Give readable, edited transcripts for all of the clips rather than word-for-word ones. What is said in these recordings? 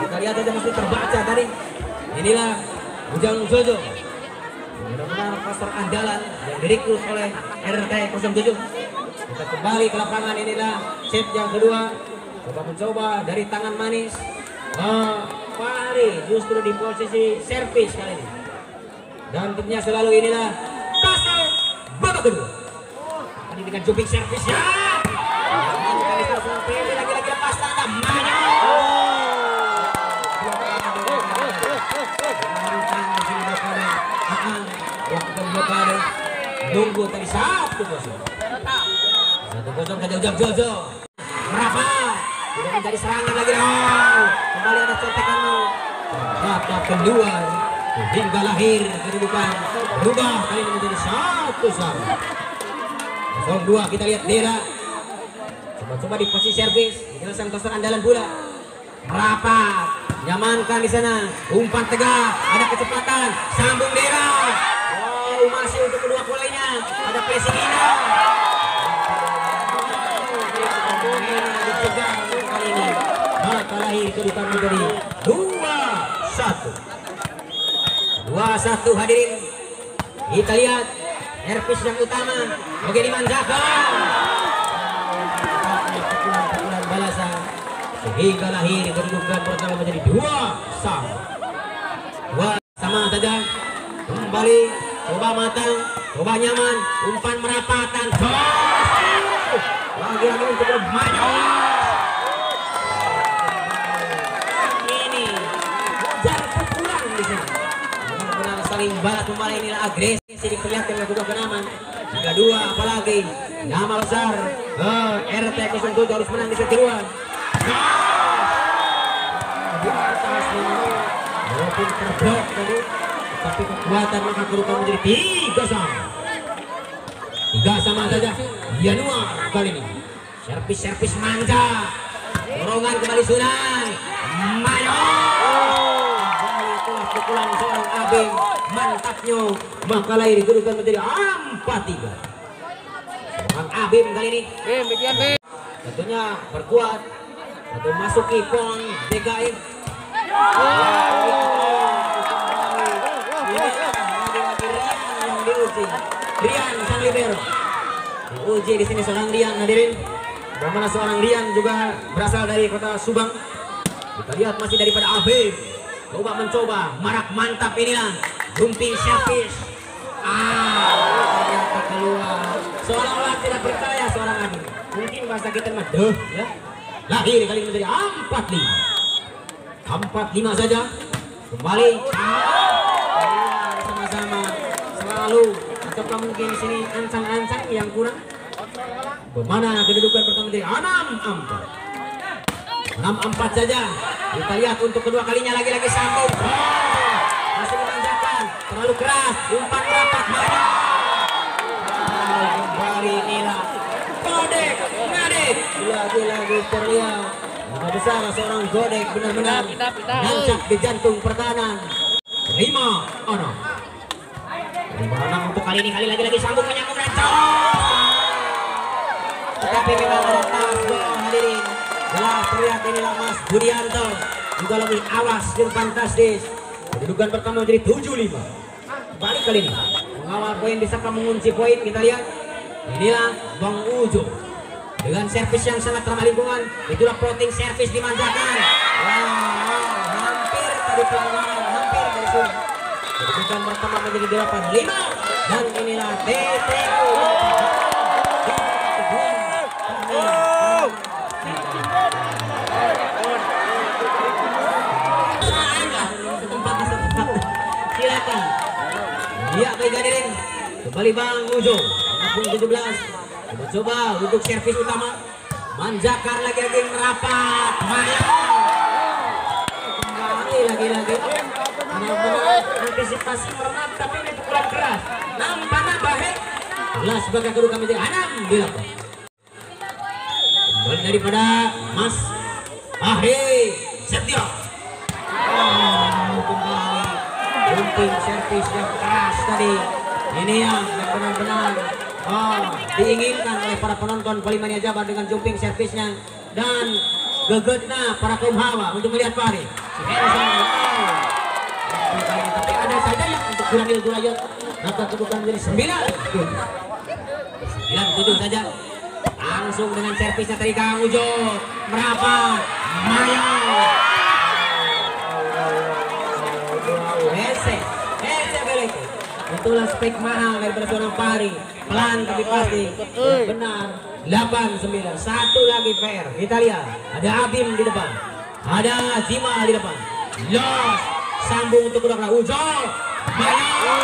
Kita lihat aja mesti terbaca tadi. Inilah Ujang Jojo, benar-benar pasar andalan yang direkrut oleh RT 07. Kita kembali ke lapangan. Inilah set yang kedua. Mencoba dari tangan manis. Fahri justru di posisi servis kali ini. Dan timnya selalu inilah pasal babak kedua. Tadi dengan jumping servis ya. Lagi-lagi lepas tanda maju. Lakukan blokade. Nunggu tadi 1-0. 1-0 ke Ujang Jojo. Merapat. Tidak menjadi serangan lagi. Kembali ada contekan babak kedua hingga lahir kedudukan berubah kali ini menjadi 1-1. 0-2 kita lihat Dera. Coba di posisi servis. Inilah sang toser andalan pula. Merapat. Nyamankan di sana. Umpan tegak. Ada kecepatan. Sambung Dera. Wow, masih untuk kedua polanya. Ada pressing ini. Kali ini maka lahir kedudukan menjadi 2-1. 2-1 hadirin. Kita lihat servis yang utama. Oke, dimanjakan. Pukulan balasan sehingga lahir kedudukan pertama menjadi 2-1. 2 sama saja. Kembali coba matang, coba nyaman, umpan merapatan. Lagi-lagi untuk maju. Ini jar pukulan di sini. Benar-benar saling balas kembali. Inilah agresi diperlihatkan oleh kedua penaman. 3-2 apalagi nama besar RT 07 harus menang di set kedua. Di atas walaupun terblok tadi, tapi kekuatan maka kedudukan menjadi 3 sama saja. Januar kali ini servis manja, dorongan kembali Sunan maju. Itulah pukulan seorang Abing, mantapnya maka lahir kedudukan menjadi 4-3. Seorang Abim kali ini tentunya berkuat untuk masuki pon DKI. Yang diuji Rian sang libero. Diuji di sini seorang Rian hadirin. Bagaimana seorang Rian juga berasal dari kota Subang. Kita lihat masih daripada Abim. Mencoba marak mantap inilah jumping servis. Ternyata keluar. Seolah-olah tidak percaya seorang Abim. Mungkin bahasa kita mah ya. Lahir kali ini menjadi 4-5. 4-5 saja. Kembali sama-sama selalu. Ataukah mungkin di sini ancang-ancang yang kurang? Bagaimana kedudukan pertama dari 6-4. 6-4 saja. Kita lihat untuk kedua kalinya lagi-lagi sambung. Masih dimanjakan. Terlalu keras. Umpan rapat. Kembali inilah Godek Ngadik. Lagi-lagi terlihat nama besar seorang Godek benar-benar nancap di jantung pertahanan. 5-6. Untuk kali ini lagi-lagi sambung menyambung dan tetapi memang ada tas gol hadirin. Jelas terlihat inilah Mas Budianto juga lebih awas dan fantastis. Kedudukan pertama menjadi 7-5. Balik kali ini mengawal poin bisa mengunci poin. Kita lihat inilah Bang Ujo dengan servis yang sangat ramah lingkungan. Itulah floating servis dimanjakan. Hampir tadi pelanggaran, hampir dari sini. Kedudukan pertama menjadi 8-5 dan inilah TTU. Silakan. Ya baik hadirin. Kembali Bang Ujo. Akun 17. Coba untuk servis utama. Manjakan lagi-lagi merapat. Kembali lagi-lagi. Benar-benar antisipasi merenap tapi ini pukulan keras. Nambah hek. Jelas sebagai kedudukan menjadi 6-8. Kembali daripada Mas Ahri Setio. Kembali jumping servis yang keras tadi. Ini yang benar-benar diinginkan oleh para penonton Polimania Jabar dengan jumping servisnya dan gegetnya para kaum hawa untuk melihat Fahri. Tapi ada saja yang untuk Daniel Durayot. Maka kedudukan menjadi 9-7 saja. Langsung dengan servisnya tadi Kang Ujo merapat. Mayo. Hese belek. Itulah spek mahal daripada seorang Fahri. Pelan tapi pasti. Benar. 8-9. Satu lagi PR. Kita lihat. Ada Abim di depan. Ada Zima di depan. Los. Sambung untuk kedua Ujo. Mayo.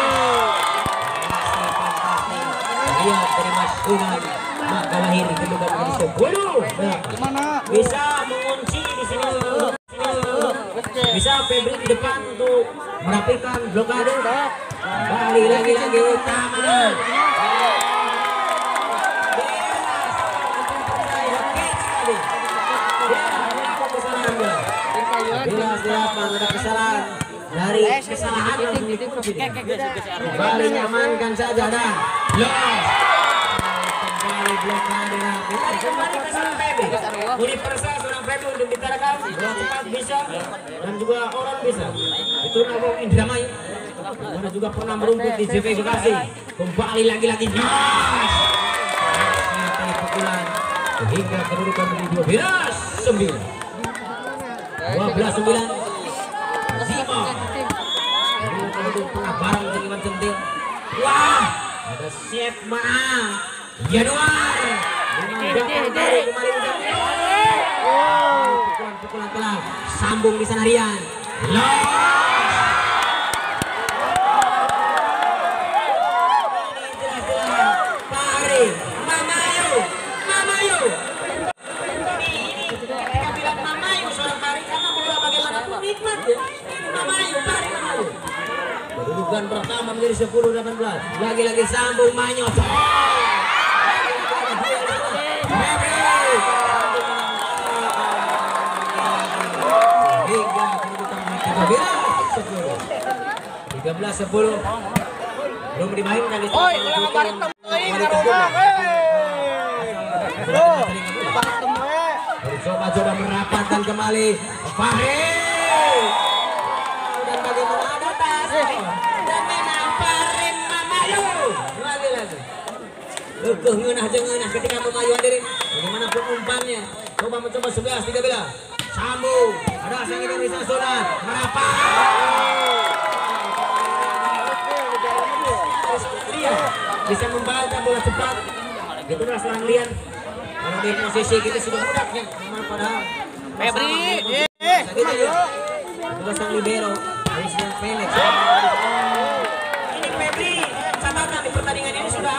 Lihat dari Mas Sunan. Maka lahir kedudukan menjadi 10. Bisa mengunci di sini. Bisa Febri di depan untuk merapikan blokade. Kembali lagi utama. Jelas ada kesalahan dari kesalahan kembali nyamankan saja dan los kembali blokade kembali ke seorang Febri. Universal seorang Febri untuk ditarakan cepat bisa dan juga orang bisa. Itu Nabung Indramayu mana juga pernah merumput di JV Bekasi. Kembali lagi jos pukulan hingga kedudukan menjadi 12-9. 12-9. Zima tengah barang dengan centil. Wah, ada Chef Maang Januar pukulan kelas sambung di sana Rian. Fahri Mamayu nikmat ya. Kedudukan pertama menjadi 10-18. Lagi-lagi sambung Manyo. Hingga kedudukan 13-10. Belum dimainkan di coba merapatkan kembali Fahri. Dan bagaimana ada tas dan memang Fahri Mamayu lagi Leukeung ngeunah jeung ngeunah ketika Mamayu hadirin. Bagaimanapun umpannya coba mencoba 11-13 sambung ada sang Indonesia Sunan merapat bisa membaca bola cepat. Itulah seorang Lian. Kalau di posisi kita sudah mudahnya, memang padahal Febri, itu sang libero, Christian Felix. Ini Febri, catatan di pertandingan ini sudah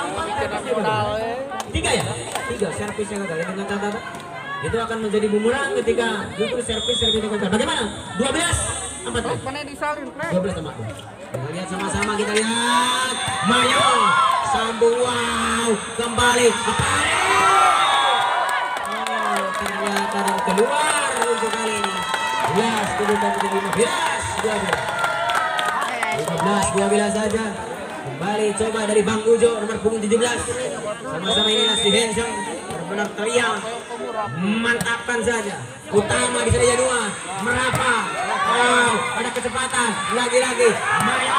3 ya? 3 servisnya gagal ya dengan catatan. Itu akan menjadi bumerang ketika justru servis dengan gagal. Bagaimana? 12-14. 12-14. Kita lihat sama-sama, kita lihat Mayo sambung, wow, kembali ternyata dan keluar untuk kali ini. 11 kedudukan menjadi 15-12 saja. Kembali coba dari Bang Ujo nomor punggung 17. Sama-sama inilah si Hensong benar-benar teriak mantapkan saja. Utama di sana dua merapa. Wow, ada kecepatan lagi-lagi Mayo.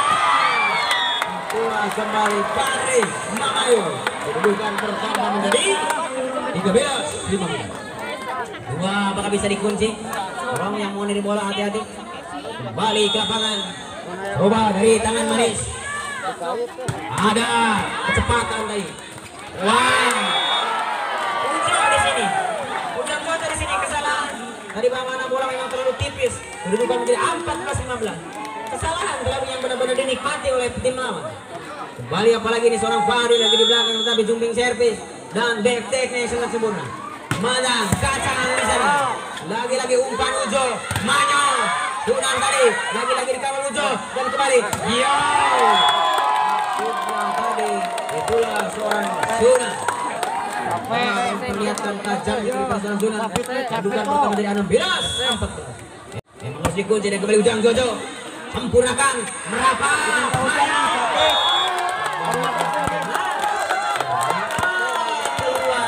Kembali Fahri Mamayu. Kedudukan pertama menjadi 13-15. Dua apakah bisa dikunci? Orang yang mau nerima bola hati-hati. Kembali ke lapangan. Coba dari tangan manis. Ada kecepatan tadi. Wow. Ujang di sini. Ujang kota di sini kesalahan. Tadi bagaimana bola memang terlalu tipis. Kedudukan menjadi 14-15. Kesalahan kalau yang benar-benar dinikmati oleh tim lawan. Kembali apalagi ini seorang Fahri lagi di belakang tetapi jumping servis dan back take-nya sangat sempurna. Madang kacang di sana. Lagi-lagi umpan Ujo, Manyo, Sunan tadi, lagi-lagi dikawal Ujo dan kembali. Yo. Sunan tadi, itulah seorang Sunan. Memperlihatkan tajam di seorang Sunan. Kedudukan pertama dari 16-14. Memang harus dikunci dan kembali Ujang Jojo. Sempurnakan, merapat, Manyo.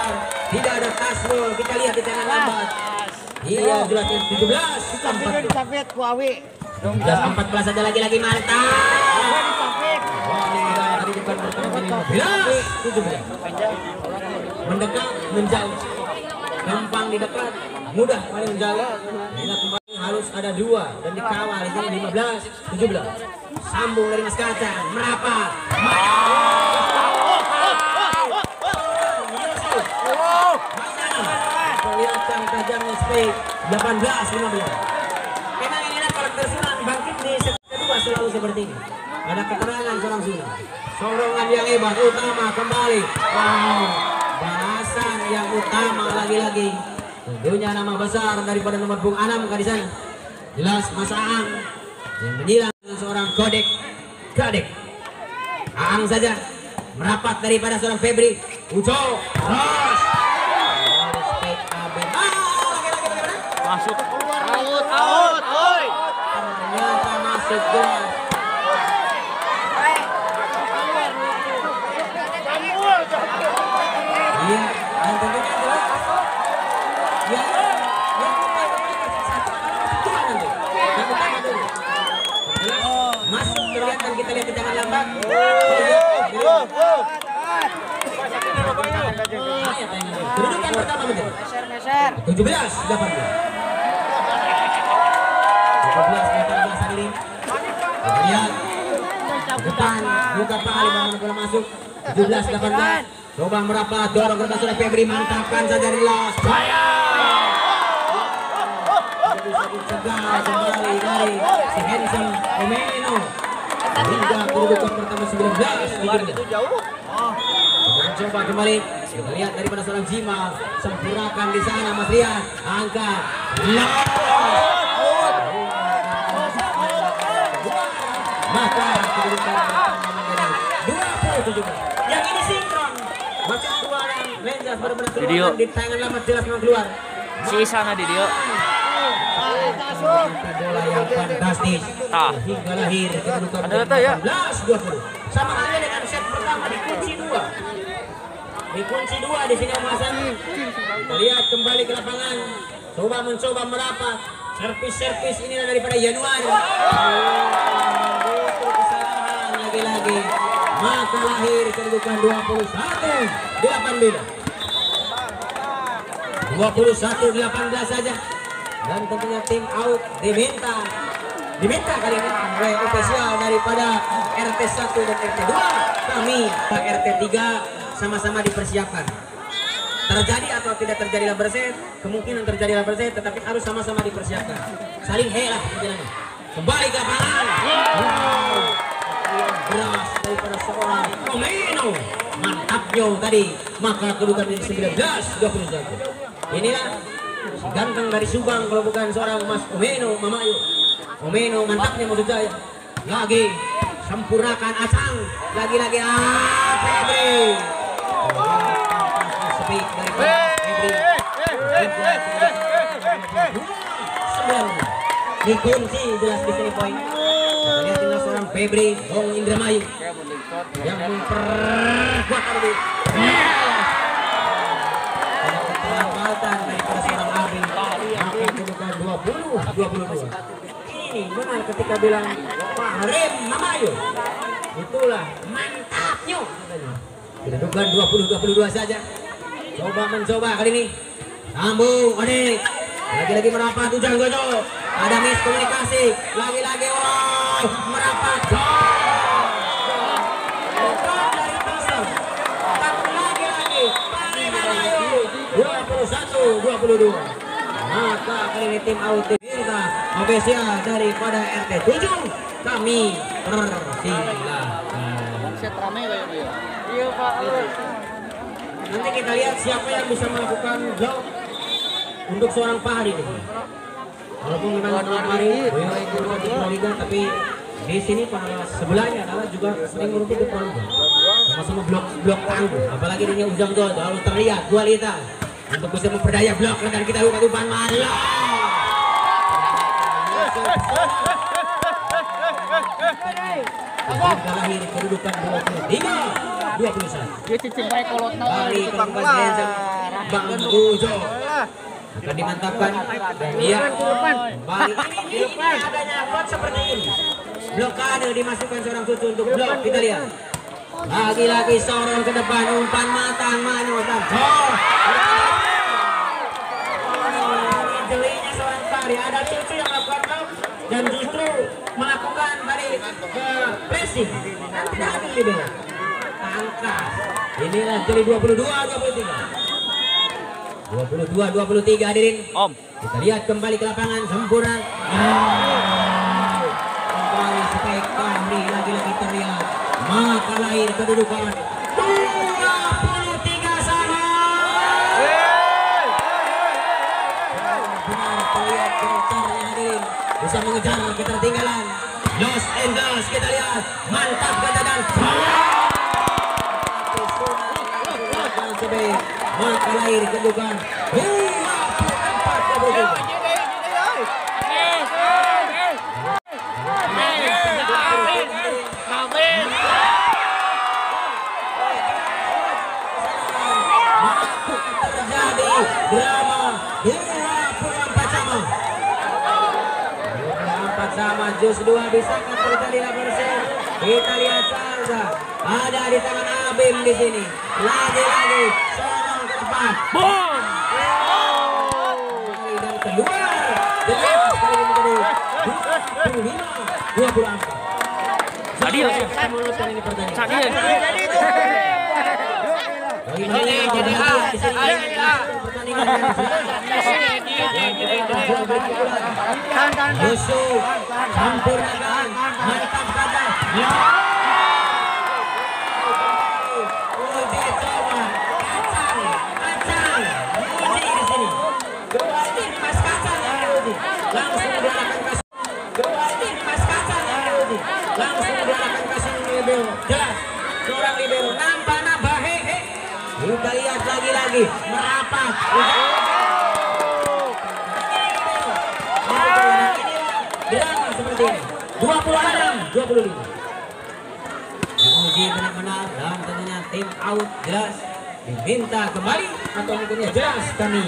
Tidak ada Tasrul, kita lihat di tangan lambat. Iya jelas 17-14. Taufik Kuawi. 14 saja lagi-lagi mantap. Tadi depan pertama 17. Mendekat, menjauh. Gampang di dekat, mudah paling menjauh. Bila kembali harus ada 2 dan dikawal di sini 15, 17. Sambung dari Mas Kacang, merapat. Kelihatan tajamnya speed 18, 15. Memang inilah karakter Sunan bangkit di set kedua selalu seperti ini. Ada keterangan seorang Sunan. Sorongan yang hebat utama kembali. Wow, balasan yang utama lagi-lagi. Tentunya nama besar daripada nomor Bung Anam di sana. Jelas Mas Aang yang menyilang seorang Kadek. Aang saja merapat daripada seorang Febri. Ujo, Ros. Masuk keluar. Out. Oi. Ternyata masuk jelas. Iya, dan tentunya jelas. Ya, yang utama dulu. Masuk kelihatan kita lihat jangan lambat. Kedudukan pertama betul. 17, 18. 14 hari ini. Lihat. Depan buka paling bangun bola masuk. 17, 18. Coba merapat dorong ke sudah Febri mantapkan saja di los. Bisa dicegah kembali dari si Handsome Omeno. Hingga kedudukan pertama 19. Itu jauh. Coba kembali. Kita lihat daripada seorang Jima sempurnakan di sana Mas Rian. Angkat. Maka kedudukan pertama menjadi 27. Yang ini sinkron. Masuk keluar yang Lenjas benar-benar keluar di tangan lama jelas memang keluar. Si sana di dia. Bola yang fantastis. Hingga lahir kedudukan 18-20. Sama halnya dengan set pertama di kunci 2. Di kunci 2 di sini Om Hasan. Kita lihat kembali ke lapangan. Mencoba merapat. Servis inilah daripada Januari. Kesalahan lagi-lagi. Maka lahir kedudukan 21-18. 21-18 saja. Dan tentunya tim out diminta kali ini oleh ofisial daripada RT 1 dan RT 2. Kami RT 3 sama-sama dipersiapkan. Terjadi atau tidak terjadi laba set, kemungkinan terjadi laba set, tetapi harus sama-sama dipersiapkan. Saling helah pikirannya. Kembali ke lapangan. Wow. Beras daripada seorang Omeno. Mantapnya tadi. Maka kedudukan di 19-21. Inilah si ganteng dari Subang kalau bukan seorang Mas Omeno Mamayo. Omeno mantapnya maksud saya. Lagi sempurnakan Acang. Lagi-lagi Febri. Speed dari Febri. Dikunci jelas di sini poin. Lihat tinggal seorang Febri, Bong Indramayu yang memperkuat tadi. Keterlambatan daripada seorang Abi. Maka kedudukan 20-22. Ini benar ketika bilang Pak Rem Mamayo. Itulah mantapnya. Kedudukan 20-22 saja. Mencoba kali ini. Sambung, Odik. Lagi-lagi merapat Ujang Gojo. Ada miskomunikasi. Lagi-lagi wow, merapat. Dari pasar. Lagi-lagi. 21-22. Maka kali ini tim out diminta ofisial daripada RT 7. Kami persilahkan. Set rame kayaknya. Iya Pak. Nanti kita lihat siapa yang bisa melakukan blok untuk seorang Fahri ini. Walaupun memang seorang Fahri di Liga, tapi di sini pada sebelahnya adalah juga sering merugi ke Liga. Sama-sama blok tangguh. Apalagi dia Ujang Gojo harus terlihat kualitas untuk bisa memperdaya blok dan kita lihat umpan malam. Sudah lahir kedudukan 23-21. Dia cicing baik kolot Balik ke Bang Gojo. akan dimantapkan dan dia kembali ini adanya blok seperti ini. Blokade dimasukkan seorang cucu untuk blok, kita lihat. Lagi-lagi sorong ke depan, umpan matang manutan. Jelinya seorang tari, ada cucu yang melakukan blok dan justru melakukan tadi pressing. Tidak ambil libero. Tangkas. Inilah jeli 22-23 hadirin. Kita lihat kembali ke lapangan sempurna. Kembali spike kami lagi-lagi terlihat. Maka lahir kedudukan 23 sama. Benar terlihat gencarnya hadirin. Bisa mengejar ketertinggalan. Los Angeles kita lihat. Mantap kata dan maka lahir kedudukan 24-23. Terjadi drama 24 sama. 24 sama, jus 2 bisakah terjadi laporan? Kita lihat saja ada di tangan Abim di sini. Lagi-lagi sorong ke depan. Boom! Dan keluar. Jelas kali ini tadi 25-24. Sadil. Kita meluluskan ini pertandingan. Sadil. Ini jadi di sini pertandingan Yusuf sempurnakan mantap kata uji coba kacang uji di sini kembali mas kacang yang diuji langsung diarahkan kasih kembali mas kacang yang diuji langsung diarahkan kasih libero jelas seorang libero nambah hehe. Kita lihat lagi-lagi merapat. Drama seperti ini. 26-25. Diuji benar-benar dan tentunya tim out jelas diminta kembali atau mungkin jelas kami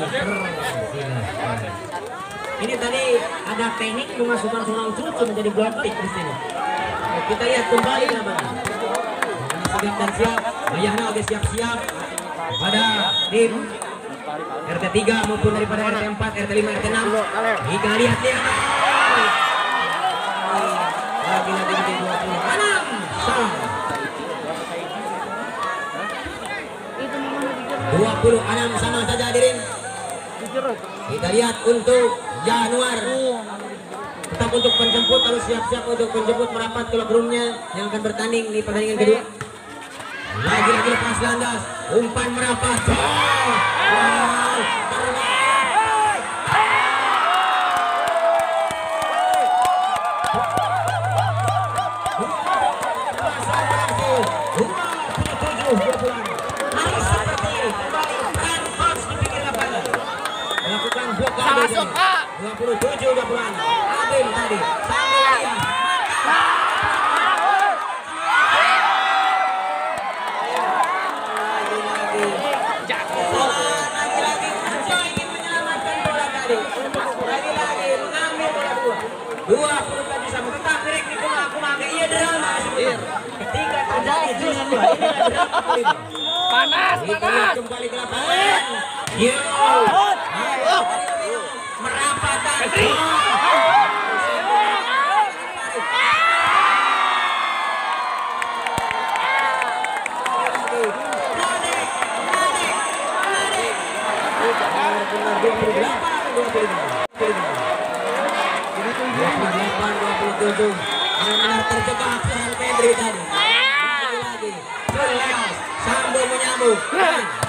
ini tadi ada teknik memasukkan seorang cucu menjadi block-pick di sini. Kita lihat kembali namanya. Siap dan siap. Bayana oke siap-siap. Pada tim RT 3 maupun daripada RT 4, RT 5, RT 6. Kita lihat lagi-lagi menjadi 26 sama. 26 sama saja hadirin. Kita lihat untuk Januar. Tetap untuk penjemput harus siap-siap untuk penjemput merapat ke locker room-nya yang akan bertanding di pertandingan kedua. Lagi-lagi lepas landas, umpan merapat. Harus seperti ini, kembali harus di pinggir lapangan. Melakukan blokade 27-26. Abim tadi sampai dia. Lagi-lagi mengambil bola 20 tadi sama tetap direk di kumake iya drama ketika terjadi justru ini drama panas kembali ke lapangan merapat tadi benar-benar terjebak seorang Pedri tadi. Lagi-lagi, sambung menyambung.